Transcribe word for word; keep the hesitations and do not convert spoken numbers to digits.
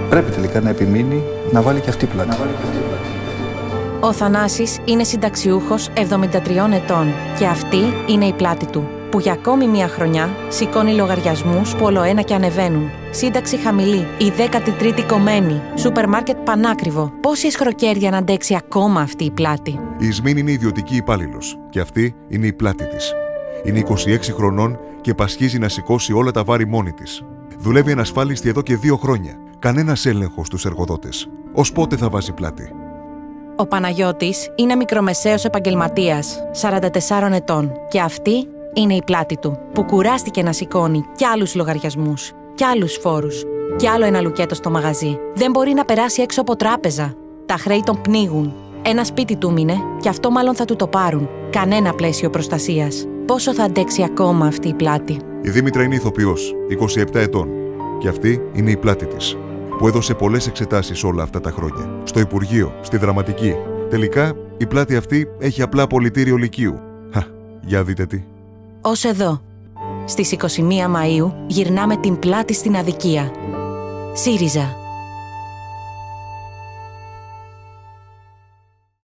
Πρέπει τελικά να επιμείνει να βάλει και αυτή πλάτη. Ο Θανάσης είναι συνταξιούχος εβδομήντα τριών ετών και αυτή είναι η πλάτη του, που για ακόμη μία χρονιά σηκώνει λογαριασμούς που ολοένα και ανεβαίνουν. Σύνταξη χαμηλή, η δέκατη τρίτη κομμένη, σούπερ μάρκετ πανάκριβο. Πόση εσχροκέρδεια να αντέξει ακόμα αυτή η πλάτη. Η Ισμήν είναι ιδιωτική υπάλληλος και αυτή είναι η πλάτη της. Είναι είκοσι έξι χρονών και πασχίζει να σηκώσει όλα τα βάρη μόνη της. Δουλεύει ανασφάλιστη εδώ και δύο χρόνια. Κανένας έλεγχος στους εργοδότες. Ως πότε θα βάζει πλάτη? Ο Παναγιώτης είναι μικρομεσαίος επαγγελματίας, σαράντα τεσσάρων ετών, και αυτή είναι η πλάτη του, που κουράστηκε να σηκώνει κι άλλους λογαριασμούς, κι άλλους φόρους, κι άλλο ένα λουκέτο στο μαγαζί. Δεν μπορεί να περάσει έξω από τράπεζα. Τα χρέη τον πνίγουν. Ένα σπίτι του μείνε και αυτό μάλλον θα του το πάρουν. Κανένα πλαίσιο προστασίας. Πόσο θα αντέξει ακόμα αυτή η πλάτη? Η Δήμητρα είναι ηθοποιός, είκοσι επτά ετών. Και αυτή είναι η πλάτη της, που έδωσε πολλές εξετάσεις όλα αυτά τα χρόνια. Στο Υπουργείο, στη Δραματική. Τελικά, η πλάτη αυτή έχει απλά πολιτήριο λυκείου. Χα, για δείτε τι. Ως εδώ. Στις είκοσι μία Μαΐου γυρνάμε την πλάτη στην αδικία. ΣΥΡΙΖΑ.